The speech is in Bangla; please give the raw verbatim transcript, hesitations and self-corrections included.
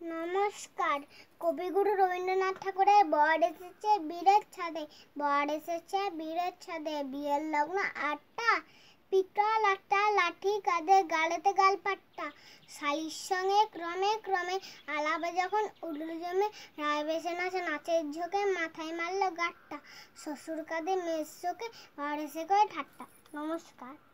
নমস্কার। কবিগুরু রবীন্দ্রনাথ ঠাকুরের বর এসেছে বীরের ছাদে, বর এসেছে বীরের ছাদে, বিয়ের লগ্ন আটটা, পিতল আটটা, লাঠি কাঁধে, গালেতে গাল পাট্টা, শালির সঙ্গে ক্রমে ক্রমে আলাপে যখন উঠল জমে, রায় বেশে নাচে নাচের ঝোঁকে, মাথায় মারল গাঁটটা, শ্বশুর কাঁধে মেয়ের শোকে, বর এসে করে ঠাট্টা। নমস্কার।